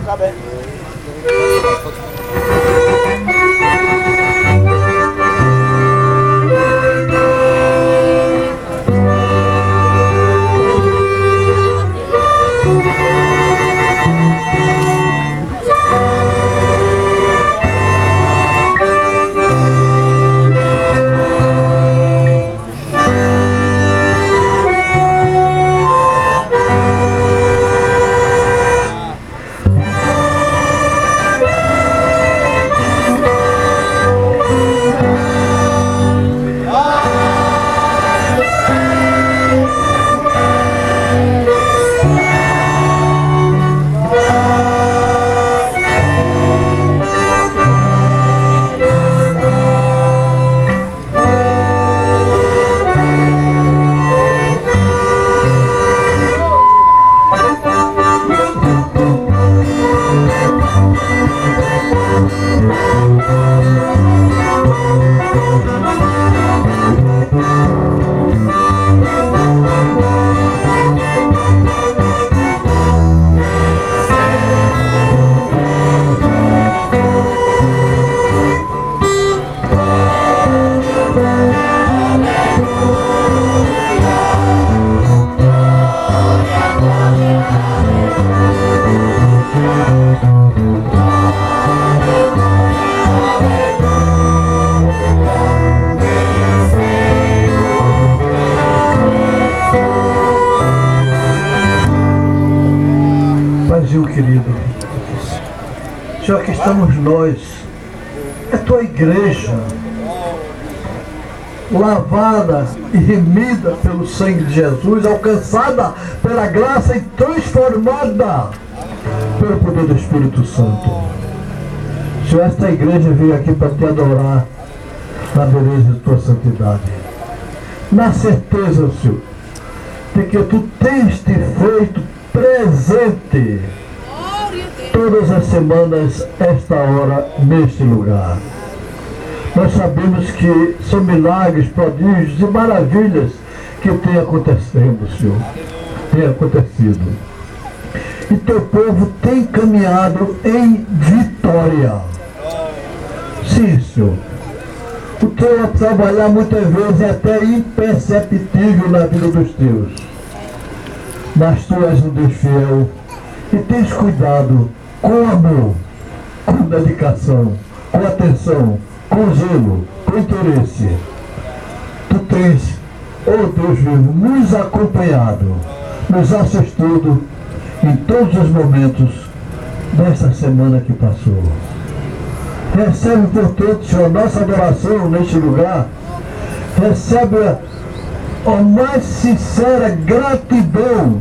Tá bem. Querido, já que estamos nós, é tua igreja, lavada e remida pelo sangue de Jesus, alcançada pela graça e transformada pelo poder do Espírito Santo. Senhor, esta igreja veio aqui para te adorar na beleza de tua santidade, na certeza, Senhor, de que tu tens te feito presente todas as semanas, esta hora, neste lugar. Nós sabemos que são milagres, prodígios e maravilhas que têm acontecendo, Senhor. Tem acontecido. E teu povo tem caminhado em vitória. Sim, Senhor. O teu trabalhar muitas vezes é até imperceptível na vida dos teus. Mas tu és um Deus fiel e tens cuidado com amor, com dedicação, com atenção, com zelo, com interesse. Tu tens, oh Deus vivo, nos acompanhado, nos assistido em todos os momentos desta semana que passou. Recebe, portanto, Senhor, nossa adoração neste lugar. Recebe a mais sincera gratidão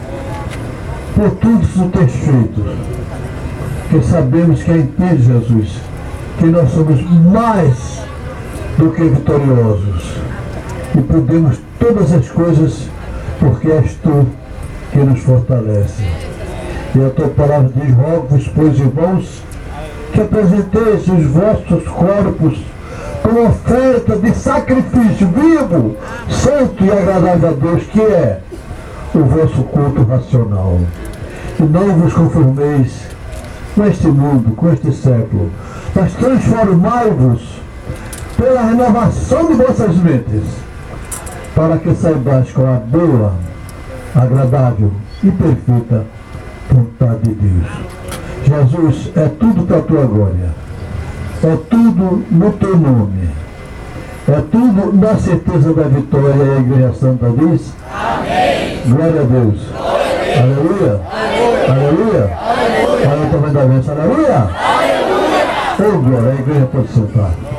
por tudo que tu tens feito. Porque sabemos que é em ti, Jesus, que nós somos mais do que vitoriosos. E podemos todas as coisas porque és tu que nos fortalece. E a tua palavra diz: rogo-vos, pois, irmãos, que apresenteis os vossos corpos como oferta de sacrifício vivo, santo e agradável a Deus, que é o vosso culto racional. E não vos conformeis com este mundo, com este século, mas transformai-vos pela renovação de vossas mentes, para que saibais qual a boa, agradável e perfeita vontade de Deus. Jesus, é tudo para a tua glória, é tudo no teu nome, é tudo na certeza da vitória. E a Igreja Santa diz: amém. Glória a Deus. Aleluia. Aleluia. Olha o tamanho da bênção. Aleluia. Aleluia. Oh, glória. A igreja pode sentar.